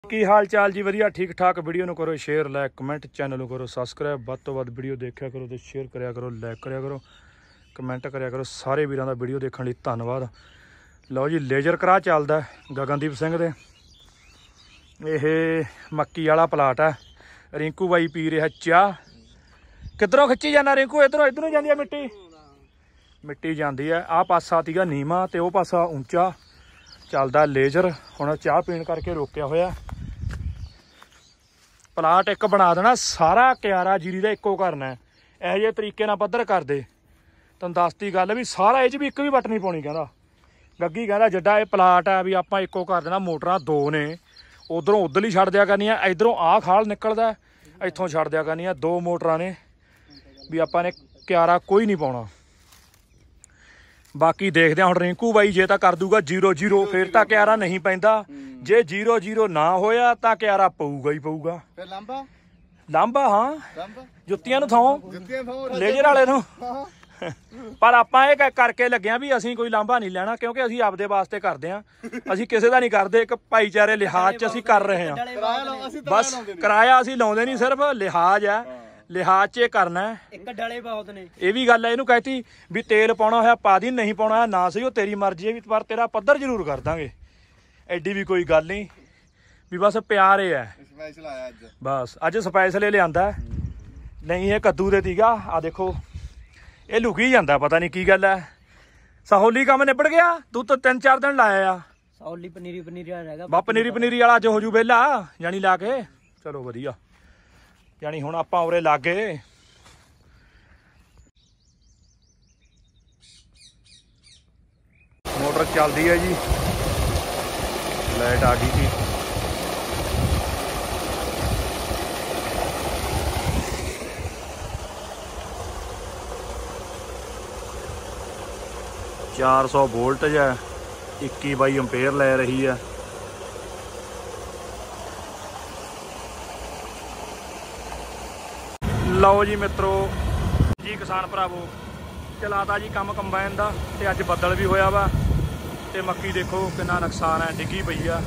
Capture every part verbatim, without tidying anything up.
की हाल चाल जी वधिया ठीक ठाक। वीडियो नूं करो शेयर लाइक कमेंट, चैनल नूं करो सबसक्राइब, वध तो वध वीडियो देखा करो तो शेयर करिया करो, लाइक करिया करो, कमेंट करिया करो। सारे वीरां दा वीडियो देखने लई धन्नवाद। लो जी लेजर करा चलदा गगनदीप सिंह दे। ये मक्की वाला प्लाट है। रिंकू बाई पी रहा चाह। किधरों खिच्ची जाना रिंकू? इधरों इधरों जाती है मिट्टी, मिट्टी जाती है। आ पासा तीगा नीवा तो वह पासा ऊंचा चलदा लेजर। हुण चाह पीण करके रोकिया होया। प्लाट एक बना देना सारा क्यारा जीरी का इक्को करना है। यह जे तरीके नाल पद्धर कर दे। तुहानूं दसती गल भी सारा इह भी एक भी वट नहीं पाउणी। कहंदा गग्गी कहंदा जिड्डा ये प्लाट है भी आपां इक्को कर देना। मोटरां दो ने, उधरों उधर ही छड्ड दिया करनियां, इधरों आ खाल निकलदा इत्थों छड्ड दिया करनियां। दो मोटरां ने भी आपां ने क्यारा कोई नहीं पाउणा। बाकी देखते हुण रिंकू बाई जे तां कर दूगा जीरो जीरो फिर तां क्यारा नहीं पैंदा। जे जीरो जीरो ना होया तां क्यारा पऊगा ही पऊगा। फिर लांबा लांबा हाँ लांबा जुत्तियां नूं थां लेजर वाले नूं। पर आपां इह करके लग्गे भी असीं कोई लांबा नहीं लैना, क्योंकि असीं आपदे वास्ते करदे हां। असीं किसे दा नहीं करदे, एक भाईचारे लिहाज च असीं कर रहे हां। बस किराया असीं लाउंदे नहीं, सिर्फ लिहाज है। लिहाज च करना है। एक डले बहुत ने ये भी गल है। इहनूं कहती भी तेल पाउणा होया पा दी, नहीं पाउणा होया ना सही, वो तेरी मर्जी है। भी पर तेरा पद्धर जरूर कर दांगे, एडी भी कोई गल नहीं। भी बस प्यार ही है। बस अज स्पैशल लिआंदा नहीं, ये कद्दू दे तीगा। आ देखो ये लुकी जांदा, पता नहीं की गल है। सहोली काम निबड़ गया, तू तो तीन चार दिन लाया। सहोली पनीरी पनीरी रहेगा बा पनीरी पनीरी वाला अज हो जू वेला जानी ला के। चलो वधिया यानी हुण आपां उरे लागे। मोटर चलदी है जी, लाइट आ गई थी। चार सौ वोल्टेज है, इक्की बाई अंपेयर ले रही है। लो जी मित्रों जी किसान भरावो चलाता जी काम कंबाइन का। तो अज बदल भी होया वा ते मक्की देखो कितना नुकसान है, डिगी पई आ।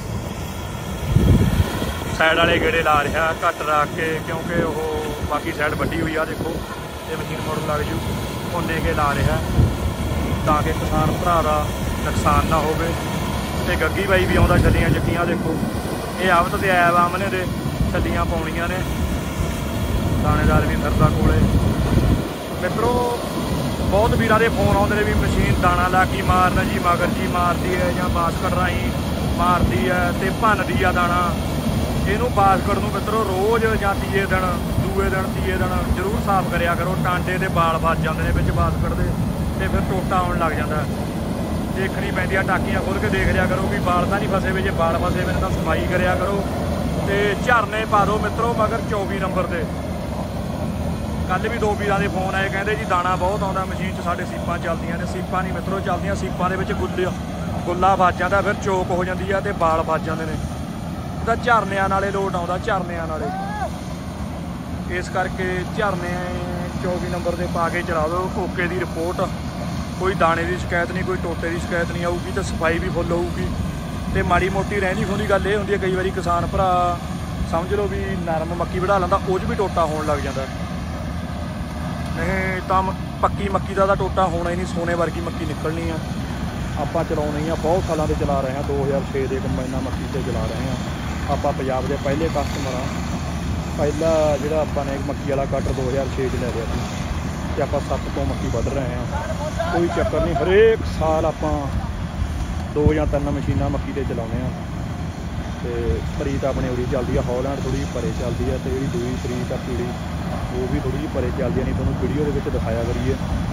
साइड वाले गेड़े ला रहा घट रख के, क्योंकि वो बाकी साइड वड्डी हुई आ। देखो ये मशीन मोड़ लग जू उन्ने के ला रहा ताकि किसान भरा का नुकसान ना हो। गग्गी बाई भी आउंदा छलियां चिट्टियां। देखो ये आवत ते आया वा आमने दे छलियां पाउणियां ने। दाणेदार भी फिरदा कोले। मित्रों बहुत वीरां दे फोन आउंदे ने भी मशीन दाणा ला के मारना जी, मगर जी मारदी है जां बास्कट राहीं मारदी है ते भनदी आ दाणा। इहनूं बास्कट नूं मित्रों रोज़ जां तीए दिन दूए दिन तीए दिन जरूर साफ करिया करो। टांडे ते बाल फस जांदे ने विच बास्कट दे ते फिर टोटा आउण लग जांदा। देखनी पैंदी आ, टाकियां खोल के देख लिया करो भी बाल तां नहीं फसे वे। जे बाल फसे वे तां सफाई करिया करो ते झरने पा दो मित्रों मगर चौबी नंबर ते। कल भी दो वीरां दे फोन आए, कहते जी दाणा बहुत आउंदा मशीन च, साडे सीपां चलदियां ने। सीपां नहीं मित्रों चलदियां, सीपां दे विच गुल्ला गुल्ला फस जांदा, फिर चोक हो जांदी है ते बाल फस जांदे ने। तां झरनियां नाले लोट आउंदा, झरनियां नाले। इस करके झरने चौबी नंबर दे पा के चला दो। ओके दी रिपोर्ट, कोई दाणे की शिकायत नहीं, कोई टोटे की शिकायत नहीं आऊगी। तो सफाई भी फुल होऊगी। तो माड़ी मोटी रहिंदी खुंदी गल ये हुंदी है, कई वारी किसान भरा समझ लो भी नरम मक्की वढ़ा लैंदा, उह च भी टोटा होण लग जांदा। नहीं तो पक्की मक्की का टोटा होना ही नहीं, सोने वर्गी मक्की निकलनी है। आपां चलाउने ही बहुत सालों से चला रहे हैं, दो हज़ार छे के कंबाइनां मक्की से चला रहे हैं। आपां पंजाब के पहले कस्टमर हाँ। पहला जिहड़ा आपां ने मक्की वाला कटर दो हज़ार छे च लै लिया सी ते आपां सत्त तो मक्की वध रहे हैं। कोई चक्कर नहीं, हरेक साल आपां दो या तीन मशीनां मक्की ते चलाउने हैं। ते प्रीत अपनी उरी चलती है, हॉलैंड थोड़ी परे चलती है, तो जी दूई प्रीत आ पीड़ी वो भी थोड़ी जी परे चलती है। नहीं तुहानूं वीडियो दे विच दिखाया करिए।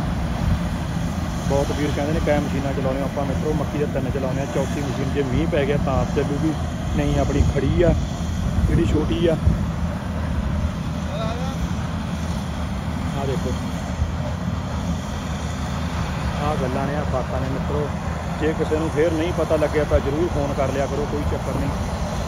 बहुत वीर कहते हैं कै मशीनां चलाउने आपां मित्रों, मक्की दे तीन चलाउने। चौथी मशीन जे मींह पै गया तां चलूगी, नहीं अपनी खड़ी आ जिहड़ी छोटी आ। आ देखो आ गल्लां ने, आ बातां ने मित्रों। जे किसी नूं फिर नहीं पता लग्या तो जरूर फोन कर लिया करो, कोई चक्कर नहीं।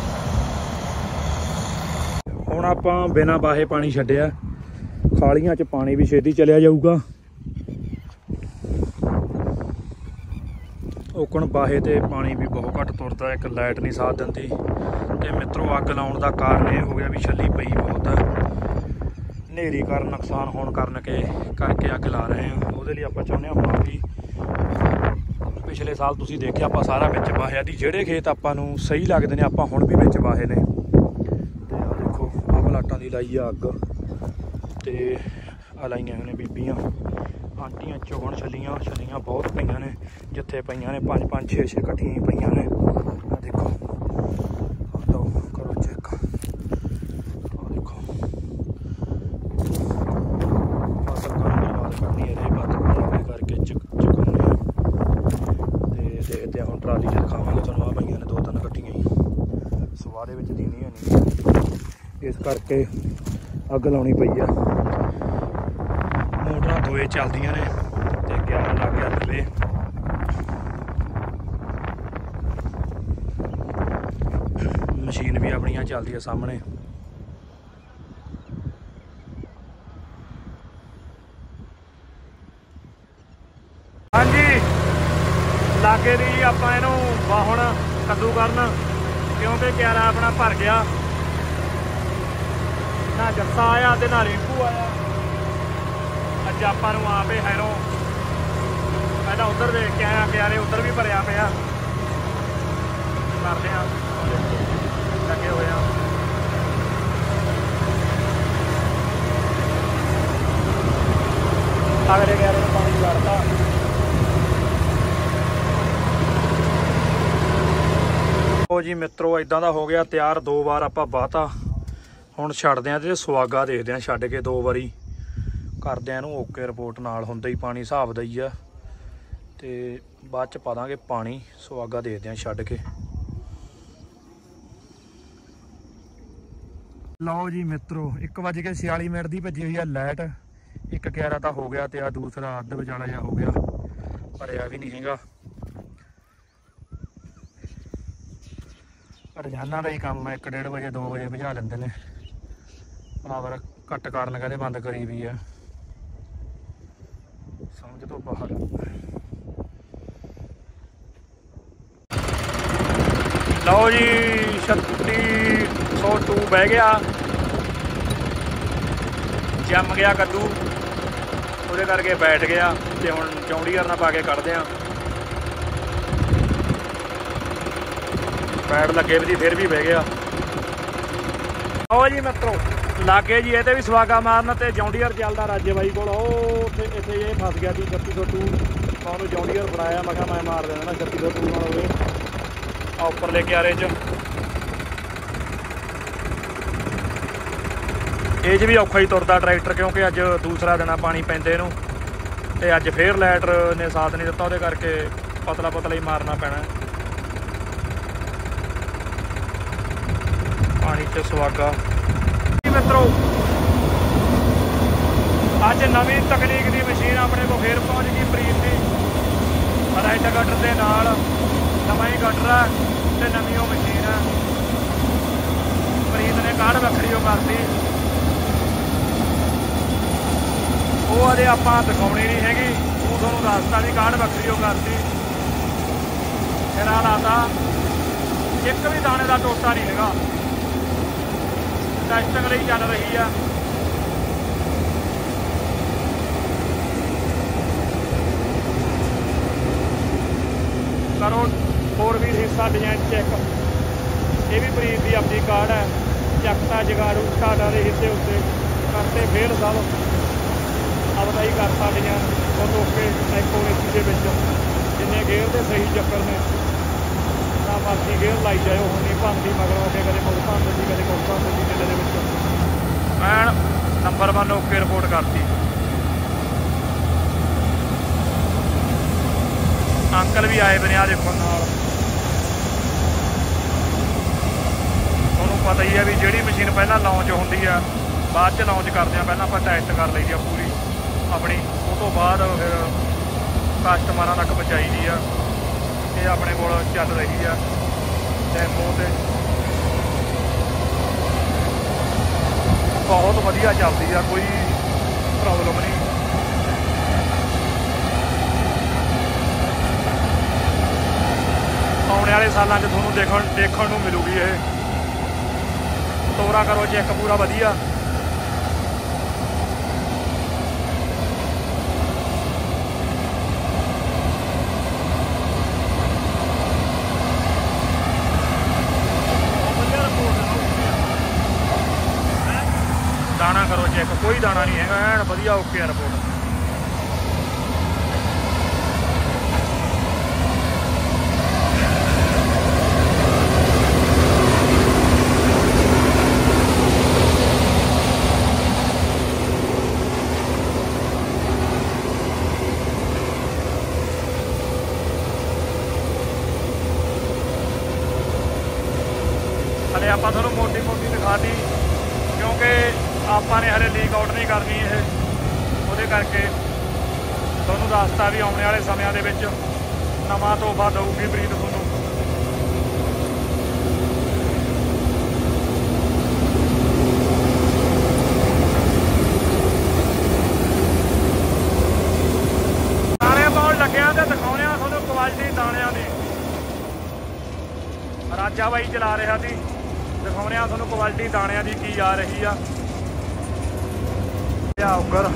हुण आपां बिना बाहे पानी छड्डिया, खालियां च पानी भी छेती चलिया जाऊगा। ਕੋਕਣ ਬਾਹੇ ਤੇ ਪਾਣੀ ਵੀ ਬਹੁਤ ਘੱਟ ਤੁਰਦਾ, ਇੱਕ ਲਾਈਟ ਨਹੀਂ ਸਾਥ ਦਿੰਦੀ। ਤੇ ਮਿੱਤਰੋ ਅੱਗ ਲਾਉਣ ਦਾ ਕਾਰਨ ਇਹ ਹੋ ਗਿਆ ਵੀ ਛੱਲੀ ਪਈ ਬਹੁਤ ਹੈ, ਹਨੇਰੀ ਕਾਰਨ ਨੁਕਸਾਨ ਹੋਣ ਕਾਰਨ ਕੇ ਕਰਕੇ ਅੱਗ ਲਾ ਰਹੇ ਹਾਂ। ਉਹਦੇ ਲਈ ਆਪਾਂ ਚਾਹੁੰਦੇ ਹਾਂ ਮਾਫੀ। ਪਿਛਲੇ ਸਾਲ ਤੁਸੀਂ ਦੇਖਿਆ ਆਪਾਂ ਸਾਰਾ ਵਿੱਚ ਵਾਹਿਆ ਦੀ, ਜਿਹੜੇ ਖੇਤ ਆਪਾਂ ਨੂੰ ਸਹੀ ਲੱਗਦੇ ਨੇ ਆਪਾਂ ਹੁਣ ਵੀ ਵਿੱਚ ਵਾਹੇ ਨੇ। ਤੇ ਆਹ ਦੇਖੋ ਆਹ ਪਲਾਟਾਂ ਦੀ ਲਾਈ ਆ ਅੱਗ, ਤੇ ਆ ਲਾਈਆਂ ਹੋਈਆਂ ਨੇ ਬੀਬੀਆਂ ਆਂਟੀਆਂ ਚੋਣ ਛੱਲੀਆਂ। ਛੱਲੀਆਂ ਬਹੁਤ ਪਈਆਂ ਨੇ, ਜਿੱਥੇ ਪਈਆਂ ਨੇ ਪੰਜ ਪੰਜ ਛੇ ਛੇ ਇਕੱਠੀਆਂ ਹੀ ਪਈਆਂ ਨੇ। ਆਹ ਦੇਖੋ, ਲਓ ਕਰੋ ਚੈੱਕ, ਆਹ ਦੇਖੋ। ਫਸਲ ਕਰਨੀ ਬਾਤ ਕਰਨੀ ਇਹਦੇ ਬਾਤ ਕਰਕੇ ਚੁੱਕ ਚੁਕਾਉਂਦੇ ਆ ਤੇ ਦੇਖਦੇ ਹੁਣ ਟਰਾਲੀ 'ਚ ਦਿਖਾਵਾਂਗੇ ਤੁਹਾਨੂੰ। ਆ ਪਈਆਂ ਨੇ ਦੋ ਤਿੰਨ ਇਕੱਠੀਆਂ ਹੀ, ਸਵਾਹ ਦੇ ਵਿੱਚ ਦੀਨੀਆਂ ਨਹੀਂ, ਇਸ ਕਰਕੇ ਅੱਗ ਲਾਉਣੀ ਪਈ ਆ। ਮੋਟਰਾਂ ਦੋਏ ਚੱਲਦੀਆਂ ਨੇ ਤੇ ਗਿਆਰਾਂ ਲੱਗ ਗਿਆ ਥੱਲੇ। ਮਸ਼ੀਨ ਵੀ ਆਪਣੀਆਂ ਚੱਲਦੀ ਆ ਸਾਹਮਣੇ। ਹਾਂਜੀ ਲਾਗੇ ਦੀ ਆਪਾਂ ਇਹਨੂੰ ਵਾਹੁਣ ਕੱਦੂ ਕਰਨ, ਕਿਉਂਕਿ ਕਿਆਰਾ ਆਪਣਾ ਭਰ ਗਿਆ। ਨਾ ਜੱਸਾ ਆਇਆ ਤੇ ਨਾ ਰਿੰਕੂ ਆਇਆ। ਅੱਜ ਆਪਾਂ ਨੂੰ ਆਪੇ ਹੈਰੋਂ ਪਹਿਲਾਂ ਉੱਧਰ ਦੇਖ ਕੇ ਆਇਆ, ਕਿਆਰੇ ਉੱਧਰ ਵੀ ਭਰਿਆ ਪਿਆ। ਕਰਦੇ ਆ, ਲੱਗੇ ਹੋਏ ਆ। ਅਗਲੇ ਕਿਆਰੇ ਨੂੰ ਪਾਣੀ ਲੜਦਾ। ਉਹ ਜੀ ਮਿੱਤਰੋ ਇਦਾਂ ਦਾ ਹੋ ਗਿਆ ਤਿਆਰ। ਦੋ ਵਾਰ ਆਪਾਂ ਵਾਹਤਾ, ਹੁਣ ਛੱਡਦੇ ਆ ਤੇ ਸੁਆਗਾ ਦੇਖਦੇ ਆ ਛੱਡ ਕੇ ਦੋ ਵਾਰੀ ਕਰਦੇ ਆ ਇਹਨੂੰ ਓਕੇ। ਰਿਪੋਰਟ ਨਾਲ ਹੁੰਦਾ ਹੀ ਪਾਣੀ ਹਿਸਾਬ ਦਾ ਹੀ ਆ, ਤੇ ਬਾਅਦ ਚ ਪਾ ਦਾਂਗੇ ਪਾਣੀ। ਸੁਆਗਾ ਦੇਖਦੇ ਆ ਛੱਡ ਕੇ। ਲਓ ਜੀ ਮਿੱਤਰੋ ਇੱਕ ਵੱਜ ਕੇ ਛਿਆਲੀ ਮਿੰਟ ਦੀ ਭੱਜੀ ਹੋਈ ਆ ਲਾਈਟ। ਇੱਕ ਕਿਆਰਾ ਤਾਂ ਹੋ ਗਿਆ ਤੇ ਆ ਦੂਸਰਾ ਅੱਧ ਵਿਚਾਲਾ ਜਿਹਾ ਹੋ ਗਿਆ, ਭਰਿਆ ਵੀ ਨਹੀਂ ਹੈਗਾ। ਰੋਜ਼ਾਨਾ ਦਾ ਹੀ ਕੰਮ ਹੈ, ਇੱਕ ਡੇਢ ਵਜੇ ਦੋ ਵਜੇ ਭਜਾ ਲੈਂਦੇ ਨੇ। ਪਾਵਰ ਘੱਟ ਕਾਰਨ ਕਹਿੰਦੇ ਬੰਦ ਕਰੀ ਵੀ ਆ, ਸਮਝ ਤੋਂ ਬਾਹਰ। ਲਓ ਜੀ ਛੱਤੀ ਸੌ ਟੂ ਬਹਿ ਗਿਆ, ਜੰਮ ਗਿਆ ਕੱਦੂ, ਉਹਦੇ ਕਰਕੇ ਬੈਠ ਗਿਆ। ਤੇ ਹੁਣ ਚੌਂਡੀਗਰ ਨਾਲ ਪਾ ਕੇ ਕੱਢਦੇ ਆ। ਪੈੜ ਲੱਗੇ ਵੀ ਫਿਰ ਵੀ ਬਹਿ ਗਿਆ। ਆਓ ਜੀ ਮਿੱਤਰੋ ਲਾਗੇ ਜੀ ਇਹਦੇ ਵੀ ਸਵਾਗਾ ਮਾਰਨ, ਤੇ ਜੌਂਡੀਅਰ ਚੱਲਦਾ ਰਾਜੇ ਬਾਈ ਕੋਲ। ਉਹ ਉੱਥੇ ਇੱਥੇ ਇਹ ਫਸ ਗਿਆ ਸੀ ਛੱਤੀ ਸੌ ਟੂ। ਮੈਂ ਉਹਨੂੰ ਜੌਂਡੀਅਰ ਫੜਾਇਆ, ਮੈਂ ਕਿਹਾ ਮੈਂ ਮਾਰ ਦੇਣਾ ਨਾ ਛੱਤੀ ਸੌ ਟੂ ਨਾਲ। ਉਹਦੇ ਆ ਉੱਪਰਲੇ ਕਿਆਰੇ 'ਚ ਇਹ 'ਚ ਵੀ ਔਖਾ ਹੀ ਤੁਰਦਾ ਟਰੈਕਟਰ, ਕਿਉਂਕਿ ਅੱਜ ਦੂਸਰਾ ਦਿਨ ਆ ਪਾਣੀ ਪੈਂਦੇ ਇਹਨੂੰ। ਤੇ ਅੱਜ ਫੇਰ ਲਾਈਟ ਨੇ ਸਾਥ ਨਹੀਂ ਦਿੱਤਾ, ਉਹਦੇ ਕਰਕੇ ਪਤਲਾ ਪਤਲਾ ਹੀ ਮਾਰਨਾ ਪੈਣਾ ਪਾਣੀ 'ਚ ਸੁਆਗਾ। ਮਿੱਤਰੋ ਅੱਜ ਨਵੀਂ ਤਕਨੀਕ ਦੀ ਮਸ਼ੀਨ ਆਪਣੇ ਕੋਲ ਫੇਰ ਪਹੁੰਚ ਗਈ, ਪ੍ਰੀਤ ਦੀ। ਰਾਈਟ ਗਟਰ ਦੇ ਨਾਲ ਨਵਾਂ ਹੀ ਗਟਰ ਹੈ ਤੇ ਨਵੀਂ ਉਹ ਮਸ਼ੀਨ ਹੈ। ਪ੍ਰੀਤ ਨੇ ਕਾਢ ਵੱਖਰੀ ਉਹ ਕਰਤੀ, ਉਹ ਅਜੇ ਆਪਾਂ ਦਿਖਾਉਣੀ ਨਹੀਂ ਹੈਗੀ। ਉਹ ਤੁਹਾਨੂੰ ਦੱਸਤਾ ਵੀ ਕਾਢ ਵੱਖਰੀ ਉਹ ਕਰਤੀ। ਫਿਰ ਆ ਲਾਤਾ, ਇੱਕ ਵੀ ਦਾਣੇ ਦਾ ਟੋਟਾ ਨਹੀਂ ਹੈਗਾ। ਟੈਸਟਿੰਗ ਲਈ ਚੱਲ ਰਹੀ ਆ। ਕਰੋ ਹੋਰ ਵੀ ਹਿੱਸਾ ਡਿਜ਼ਾਈਨ ਚੈੱਕ। ਇਹ ਵੀ ਪ੍ਰੀਤ ਦੀ ਆਪਣੀ ਕਾਢ ਹੈ। ਚੱਕਤਾ ਜਗਾੜੂ ਸਟਾਰਟਾਂ ਦੇ ਹਿੱਸੇ ਉੱਤੇ ਕਰਤੇ, ਫੇਰ ਸਭ ਆਪਦਾ ਹੀ ਕਰਤਾ ਡਿਜ਼ਾਈਨ। ਉਹ ਲੋਕੇ ਐਕੋ ਏਸੀ ਦੇ ਵਿੱਚ ਜਿੰਨੇ ਗੇਅਰ ਦੇ ਸਹੀ ਚੱਕਰ ਨੇ ਤਾਂ ਮਰਜ਼ੀ ਗੇਅਰ ਲਾਈ ਜਾਇਓ। ਹੁਣ ਨਹੀਂ ਭੰਦੀ ਮਗਰੋਂ ਅੱਗੇ ਕਦੇ ਮੁੜ ਭੰਨ ਦਿੰਦੀ, ਕਦੇ ਮੁੜ ਭੰਨ ਦਿੰਦੀ। ਮੇਲੇ ਦੇ ਵਿੱਚ ਮੈਂ ਨੰਬਰ ਵਨ ਓਕੇ ਰਿਪੋਰਟ ਕਰਤੀ। ਅੰਕਲ ਵੀ ਆਏ ਬਨੇ ਆ ਦੇਖੋ ਨਾਲ। ਤੁਹਾਨੂੰ ਪਤਾ ਹੀ ਹੈ ਵੀ ਜਿਹੜੀ ਮਸ਼ੀਨ ਪਹਿਲਾਂ ਲਾਂਚ ਹੁੰਦੀ ਆ ਬਾਅਦ 'ਚ ਲਾਂਚ ਕਰਦੇ ਆ। ਪਹਿਲਾਂ ਆਪਾਂ ਟੈਸਟ ਕਰ ਲਈ ਦੀ ਆ ਪੂਰੀ ਆਪਣੀ, ਉਹ ਤੋਂ ਬਾਅਦ ਫਿਰ ਕਸਟਮਰਾਂ ਤੱਕ ਪਹੁੰਚਾਈ ਦੀ ਆ। ਇਹ ਆਪਣੇ ਕੋਲ ਚੱਲ ਰਹੀ ਆ ਡੈਮੋ ਤੇ, ਬਹੁਤ ਵਧੀਆ ਚੱਲਦੀ ਆ, ਕੋਈ ਪ੍ਰੋਬਲਮ ਨਹੀਂ। ਆਉਣ ਵਾਲੇ ਸਾਲਾਂ 'ਚ ਤੁਹਾਨੂੰ ਦੇਖਣ ਦੇਖਣ ਨੂੰ ਮਿਲੂਗੀ। ਇਹ ਤੋਰਾ ਕਰੋ ਚੈੱਕ ਪੂਰਾ ਵਧੀਆ। दाना करो चेक, कोई दाना नहीं है, एन वधिया ओके है रिपोर्ट। हले आप थोड़ा मोटी मोटी दिखा दी क्योंकि ਆਪਾਂ ਨੇ हले लीक आउट नहीं करनी। ये ਉਹਦੇ ਕਰਕੇ ਤੁਹਾਨੂੰ ਦੱਸਤਾ ਵੀ ਆਉਣ ਵਾਲੇ ਸਮਿਆਂ ਦੇ ਵਿੱਚ ਨਵਾਂ ਤੋਹਫਾ ਦਊਗੀ ਪ੍ਰੀਤ ਤੁਹਾਨੂੰ। ਦਾਣੇ ਪਾਉਣ ਲੱਗਿਆ ਤੇ ਦਿਖਾਉਣੇ ਆ ਤੁਹਾਨੂੰ ਕੁਆਲਿਟੀ ਦਾਣਿਆਂ ਦੀ। ਰਾਜਾ ਬਾਈ ਚਲਾ ਰਿਹਾ ਸੀ, ਦਿਖਾਉਣੇ ਆ ਤੁਹਾਨੂੰ ਕੁਆਲਿਟੀ ਦਾਣਿਆਂ ਦੀ ਕੀ ਆ ਰਹੀ ਆ। ਉਗਰ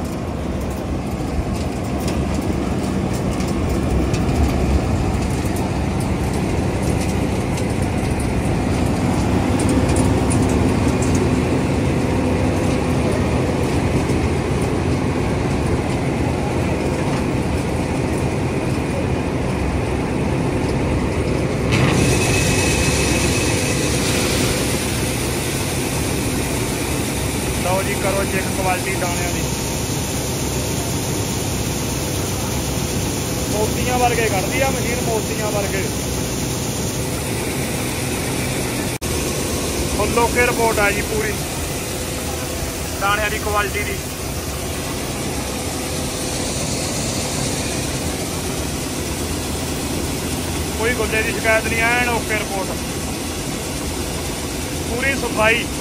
ਲਓ ਜੀ, ਕਰੋ ਚੈੱਕ ਕੁਆਲਿਟੀ ਦਾਣਿਆਂ ਦੀ। ਮੋਤੀਆਂ ਵਰਗੇ ਕੱਢਦੀ ਆ ਮਸ਼ੀਨ, ਮੋਤੀਆਂ ਵਰਗੇ। ਫੁੱਲ ਓਕੇ ਰਿਪੋਰਟ ਆ ਜੀ ਪੂਰੀ ਦਾਣਿਆਂ ਦੀ ਕੁਆਲਿਟੀ ਦੀ। ਕੋਈ ਗੁੱਲੇ ਦੀ ਸ਼ਿਕਾਇਤ ਨਹੀਂ, ਐਨ ਓਕੇ ਰਿਪੋਰਟ, ਪੂਰੀ ਸਫਾਈ।